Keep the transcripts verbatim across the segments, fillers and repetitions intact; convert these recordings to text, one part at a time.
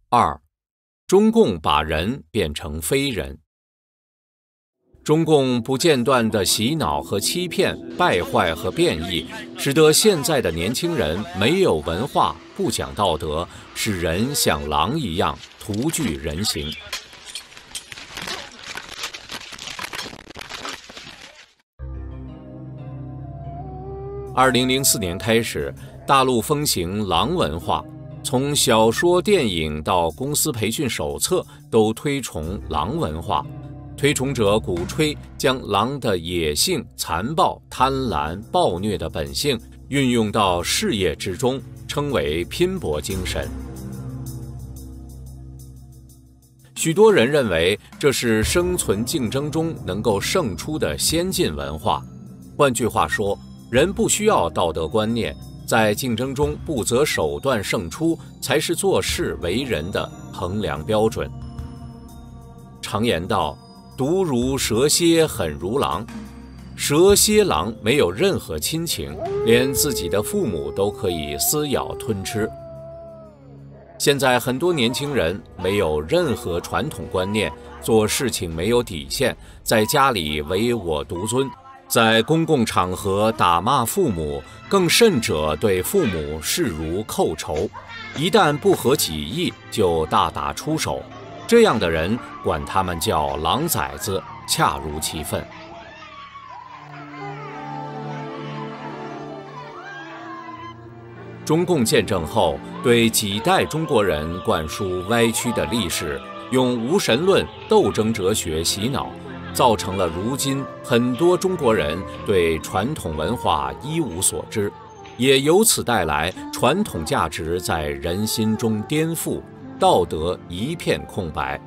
二，中共把人变成非人。中共不间断的洗脑和欺骗、败坏和变异，使得现在的年轻人没有文化、不讲道德，使人像狼一样徒具人形。二零零四年开始，大陆风行狼文化，从小说、电影到公司培训手册都推崇狼文化。推崇者鼓吹将狼的野性、残暴、贪婪、暴虐的本性运用到事业之中，称为拼搏精神。许多人认为这是生存竞争中能够胜出的先进文化。换句话说，人不需要道德观念，在竞争中不择手段胜出，才是做事为人的衡量标准。常言道，毒如蛇蝎，狠如狼。蛇蝎狼没有任何亲情，连自己的父母都可以撕咬吞吃。现在很多年轻人没有任何传统观念，做事情没有底线，在家里唯我独尊，在公共场合打骂父母，更甚者对父母视如寇仇，一旦不合己意就大打出手。这样的人，管他们叫狼崽子，恰如其分。中共建政后，对几代中国人灌输歪曲的历史，用无神论、斗争哲学洗脑，造成了如今很多中国人对传统文化一无所知，也由此带来传统价值在人心中颠覆，道德一片空白。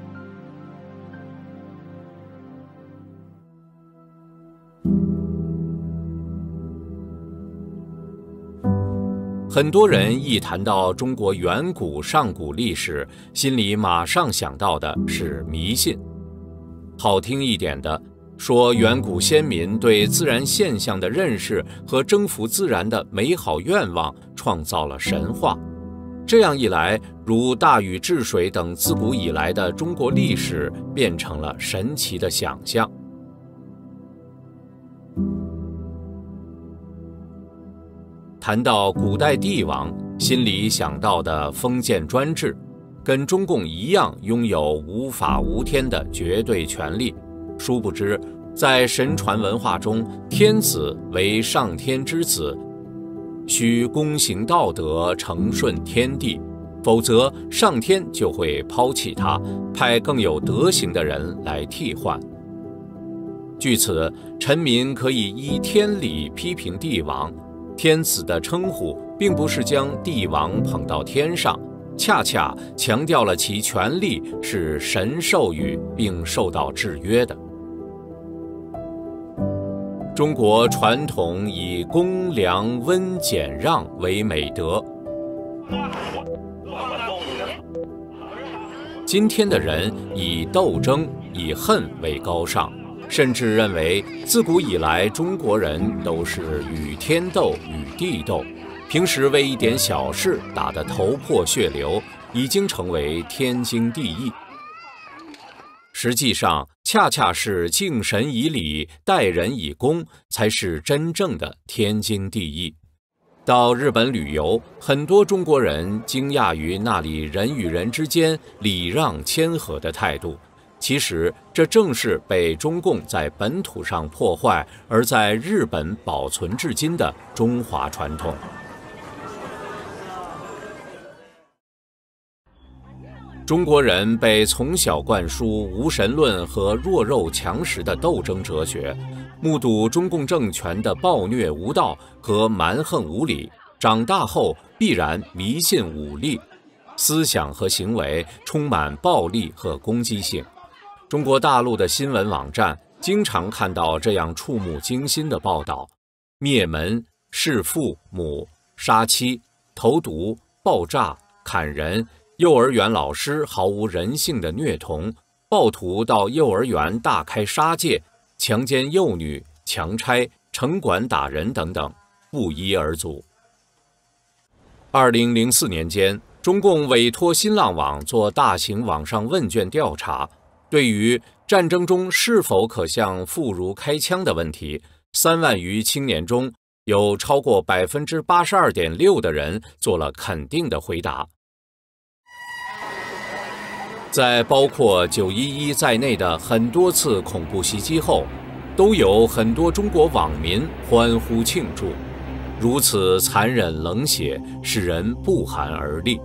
很多人一谈到中国远古上古历史，心里马上想到的是迷信。好听一点的，说远古先民对自然现象的认识和征服自然的美好愿望创造了神话。这样一来，如大禹治水等自古以来的中国历史变成了神奇的想象。谈到古代帝王，心里想到的封建专制，跟中共一样拥有无法无天的绝对权力。殊不知，在神传文化中，天子为上天之子，需躬行道德，承顺天地，否则上天就会抛弃他，派更有德行的人来替换。据此，臣民可以依天理批评帝王。天子的称呼并不是将帝王捧到天上，恰恰强调了其权力是神授予并受到制约的。中国传统以公良温俭让为美德，今天的人以斗争、以恨为高尚。甚至认为，自古以来中国人都是与天斗、与地斗，平时为一点小事打得头破血流，已经成为天经地义。实际上，恰恰是敬神以礼、待人以恭，才是真正的天经地义。到日本旅游，很多中国人惊讶于那里人与人之间礼让谦和的态度。其实，这正是被中共在本土上破坏，而在日本保存至今的中华传统。中国人被从小灌输无神论和弱肉强食的斗争哲学，目睹中共政权的暴虐无道和蛮横无理，长大后必然迷信武力，思想和行为充满暴力和攻击性。中国大陆的新闻网站经常看到这样触目惊心的报道：灭门、弑父母、杀妻、投毒、爆炸、砍人，幼儿园老师毫无人性的虐童，暴徒到幼儿园大开杀戒，强奸幼女、强拆、城管打人等等，不一而足。二零零四年间， 中共委托新浪网做大型网上问卷调查，对于战争中是否可向妇孺开枪的问题，三万余青年中有超过百分之八十二点六的人做了肯定的回答。在包括九一一在内的很多次恐怖袭击后，都有很多中国网民欢呼庆祝，如此残忍冷血，使人不寒而栗。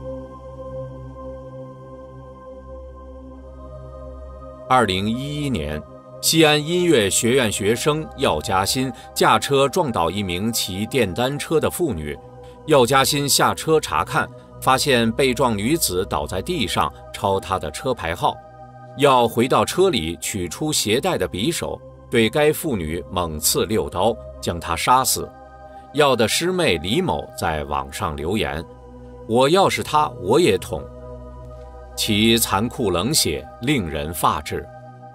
二零一一年，西安音乐学院学生药家鑫驾车撞倒一名骑电单车的妇女，药家鑫下车查看，发现被撞女子倒在地上，抄她的车牌号，要回到车里取出携带的匕首，对该妇女猛刺六刀，将她杀死。药的师妹李某在网上留言：“我要是她，我也捅。”其残酷冷血令人发指。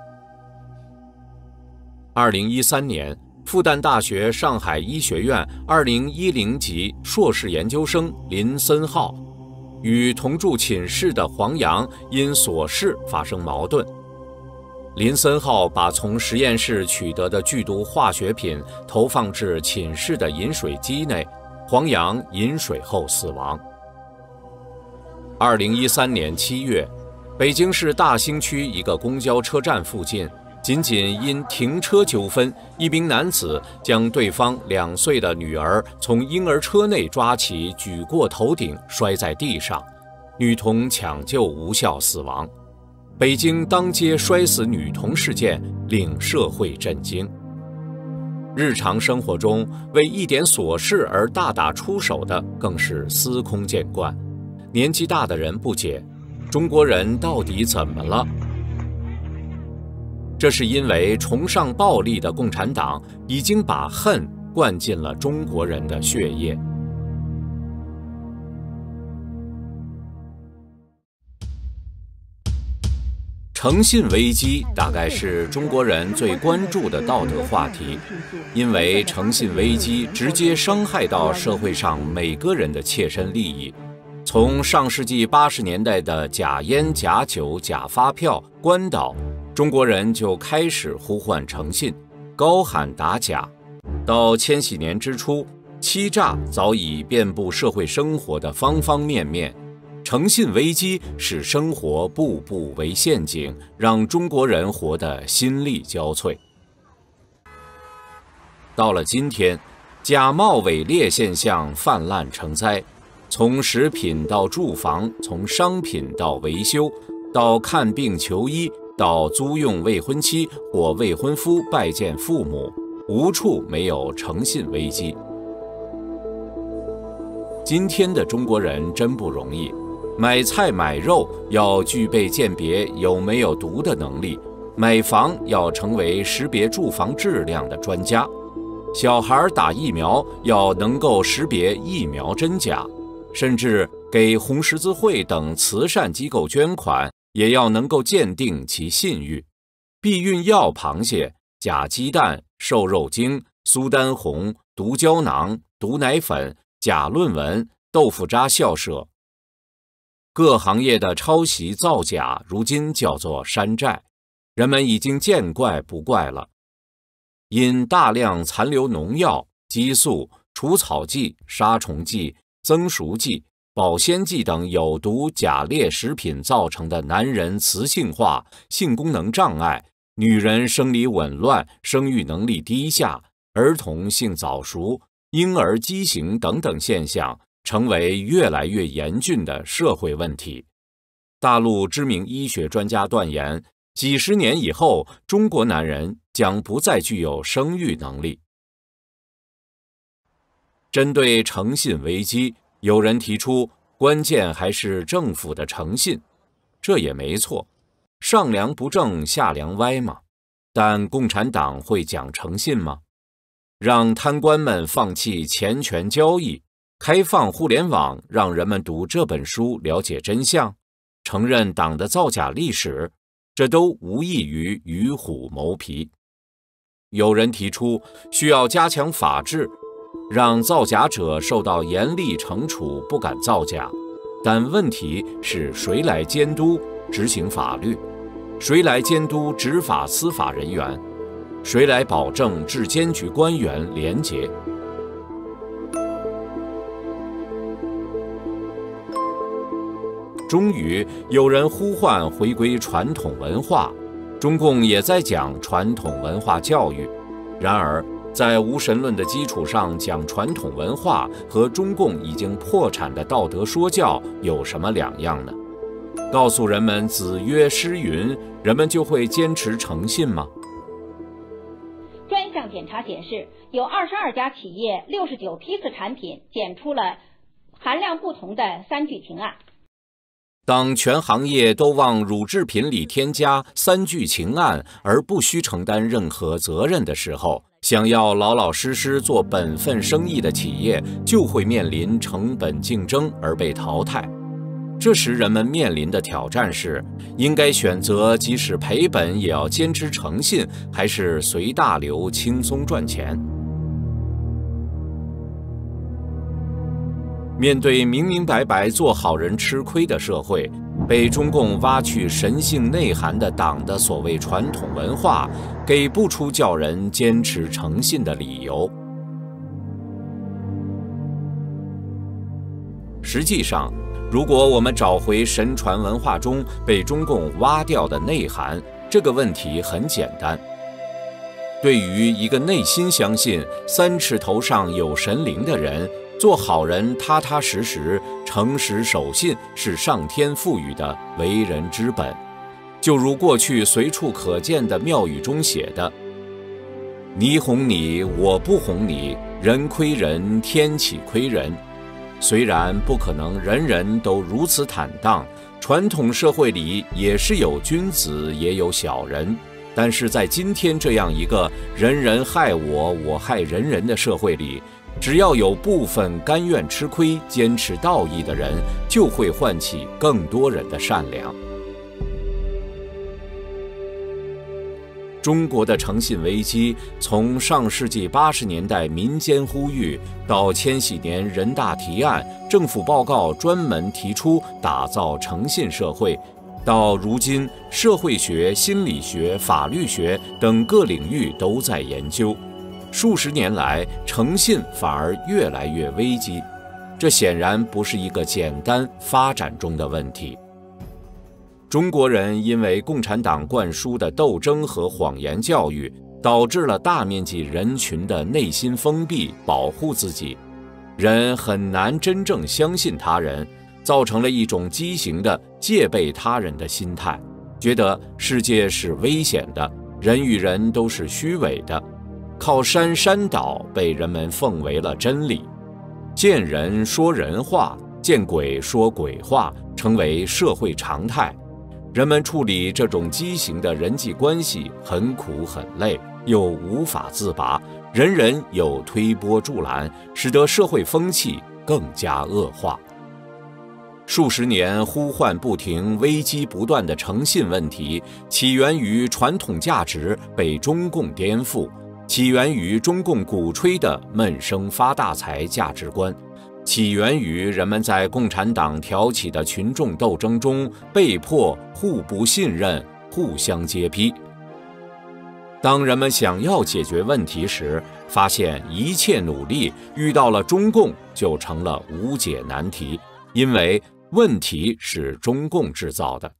二零一三年，复旦大学上海医学院二零一零级硕士研究生林森浩与同住寝室的黄洋因琐事发生矛盾。林森浩把从实验室取得的剧毒化学品投放至寝室的饮水机内，黄洋饮水后死亡。二零一三年七月，北京市大兴区一个公交车站附近，仅仅因停车纠纷，一名男子将对方两岁的女儿从婴儿车内抓起，举过头顶，摔在地上，女童抢救无效死亡。北京当街摔死女童事件令社会震惊。日常生活中，为一点琐事而大打出手的更是司空见惯。年纪大的人不解，中国人到底怎么了？这是因为崇尚暴力的共产党已经把恨灌进了中国人的血液。诚信危机大概是中国人最关注的道德话题，因为诚信危机直接伤害到社会上每个人的切身利益。从上世纪八十年代的假烟、假酒、假发票、关岛，中国人就开始呼唤诚信，高喊打假。到千禧年之初，欺诈早已遍布社会生活的方方面面。诚信危机使生活步步为陷阱，让中国人活得心力交瘁。到了今天，假冒伪劣现象泛滥成灾，从食品到住房，从商品到维修，到看病求医，到租用未婚妻或未婚夫拜见父母，无处没有诚信危机。今天的中国人真不容易，买菜买肉要具备鉴别有没有毒的能力，买房要成为识别住房质量的专家，小孩打疫苗要能够识别疫苗真假，甚至给红十字会等慈善机构捐款也要能够鉴定其信誉。避孕药螃蟹、假鸡蛋、瘦肉精、苏丹红、毒胶囊、毒奶粉、假论文、豆腐渣校舍，各行业的抄袭造假如今叫做山寨，人们已经见怪不怪了。因大量残留农药、激素、除草剂、杀虫剂、增熟剂、保鲜剂等有毒假劣食品造成的男人雌性化、性功能障碍、女人生理紊乱、生育能力低下、儿童性早熟、婴儿畸形等等现象，成为越来越严峻的社会问题。大陆知名医学专家断言，几十年以后，中国男人将不再具有生育能力。针对诚信危机，有人提出，关键还是政府的诚信，这也没错，上梁不正下梁歪嘛。但共产党会讲诚信吗？让贪官们放弃钱权交易，开放互联网，让人们读这本书了解真相，承认党的造假历史，这都无异于与虎谋皮。有人提出需要加强法治，让造假者受到严厉惩处，不敢造假， 但问题是谁来监督执行法律？谁来监督执法司法人员？谁来保证质监局官员廉洁？终于有人呼唤回归传统文化，中共也在讲传统文化教育。然而，在无神论的基础上讲传统文化，和中共已经破产的道德说教有什么两样呢？告诉人们子曰诗云，人们就会坚持诚信吗？ 专项检查显示，有二十二家企业六十九批次产品检出了含量不同的三聚氰胺。 当全行业都往乳制品里添加三聚氰胺而不需承担任何责任的时候，想要老老实实做本分生意的企业就会面临成本竞争而被淘汰。这时人们面临的挑战是，应该选择即使赔本也要坚持诚信，还是随大流轻松赚钱？面对明明白白做好人吃亏的社会，被中共挖去神性内涵的党的所谓传统文化，给不出叫人坚持诚信的理由。实际上，如果我们找回神传文化中被中共挖掉的内涵，这个问题很简单。对于一个内心相信三尺头上有神灵的人，做好人踏踏实实、诚实守信是上天赋予的为人之本。就如过去随处可见的庙宇中写的：“你哄你，我不哄你，人亏人，天岂亏人。”虽然不可能人人都如此坦荡，传统社会里也是有君子也有小人，但是在今天这样一个人人害我，我害人人的社会里，只要有部分甘愿吃亏、坚持道义的人，就会唤起更多人的善良。中国的诚信危机，从上世纪八十年代民间呼吁，到千禧年人大提案、政府报告专门提出打造诚信社会，到如今社会学、心理学、法律学等各领域都在研究。数十年来，诚信反而越来越危机，这显然不是一个简单发展中的问题。中国人因为共产党灌输的斗争和谎言教育，导致了大面积人群的内心封闭，保护自己，人很难真正相信他人，造成了一种畸形的戒备他人的心态，觉得世界是危险的，人与人都是虚伪的，靠山山倒被人们奉为了真理，见人说人话，见鬼说鬼话，成为社会常态。人们处理这种畸形的人际关系很苦很累，又无法自拔，人人有推波助澜，使得社会风气更加恶化。数十年呼唤不停、危机不断的诚信问题，起源于传统价值被中共颠覆，起源于中共鼓吹的闷声发大财价值观，起源于人们在共产党挑起的群众斗争中被迫互不信任、互相揭批。当人们想要解决问题时，发现一切努力遇到了中共就成了无解难题，因为问题是中共制造的。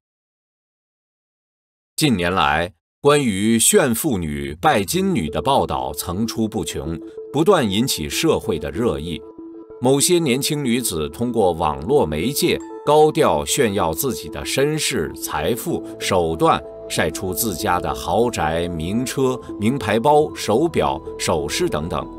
近年来，关于炫富女、拜金女的报道层出不穷，不断引起社会的热议。某些年轻女子通过网络媒介高调炫耀自己的身世、财富、手段，晒出自家的豪宅、名车、名牌包、手表、首饰等等。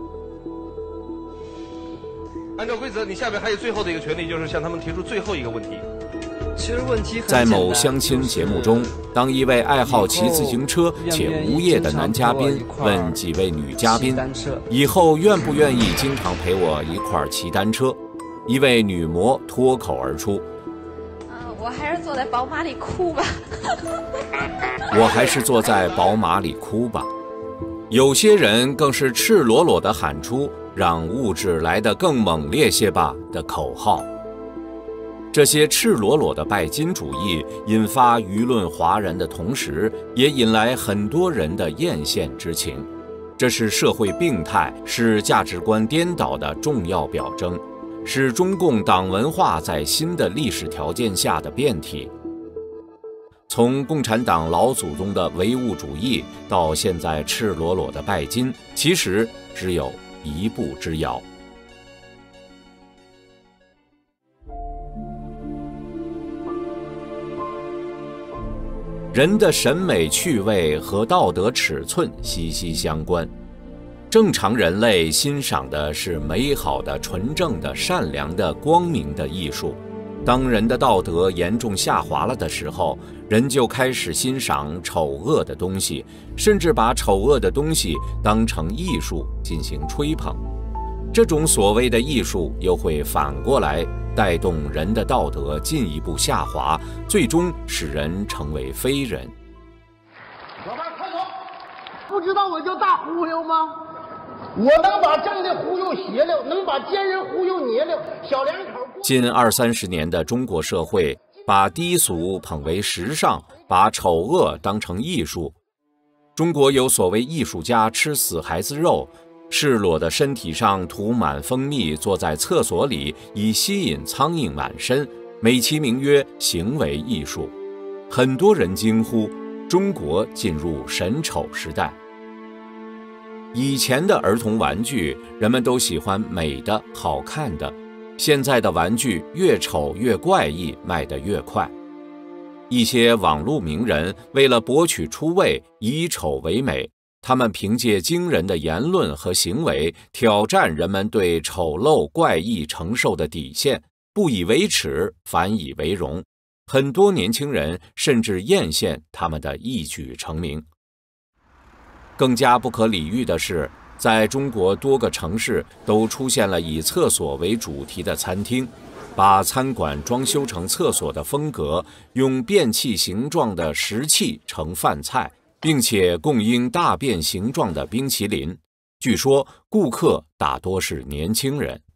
按照规则，你下面还有最后的一个权利，就是向他们提出最后一个问题。 其实问题很在某相亲节目中，当一位爱好骑自行车且无业的男嘉宾问几位女嘉宾，以后愿不愿意经常陪我一块儿骑单车，一位女模脱口而出： 嗯，我还是坐在宝马里哭吧。 我还是坐在宝马里哭吧。有些人更是赤裸裸地喊出让物质来得更猛烈些吧的口号。 这些赤裸裸的拜金主义引发舆论哗然的同时，也引来很多人的艳羡之情。这是社会病态，是价值观颠倒的重要表征，是中共党文化在新的历史条件下的变体。从共产党老祖宗的唯物主义到现在赤裸裸的拜金，其实只有一步之遥。人的审美趣味和道德尺寸息息相关。正常人类欣赏的是美好的、纯正的、善良的、光明的艺术。当人的道德严重下滑了的时候，人就开始欣赏丑恶的东西，甚至把丑恶的东西当成艺术进行吹捧。这种所谓的艺术又会反过来带动人的道德进一步下滑，最终使人成为非人。 老板快走！不知道我叫大忽悠吗？我能把正的忽悠邪了，能把奸人忽悠捏了。小两口。 近二三十年的中国社会，把低俗捧为时尚，把丑恶当成艺术。中国有所谓艺术家吃死孩子肉，赤裸的身体上涂满蜂蜜，坐在厕所里以吸引苍蝇满身，美其名曰行为艺术。很多人惊呼，中国进入神丑时代。以前的儿童玩具，人们都喜欢美的、好看的，现在的玩具越丑越怪异，卖得越快。一些网络名人为了博取出位，以丑为美，他们凭借惊人的言论和行为，挑战人们对丑陋怪异承受的底线，不以为耻，反以为荣。很多年轻人甚至艳羡他们的一举成名。更加不可理喻的是，在中国多个城市都出现了以厕所为主题的餐厅，把餐馆装修成厕所的风格，用便器形状的食器盛饭菜，并且供应大便形状的冰淇淋。据说顾客大多是年轻人。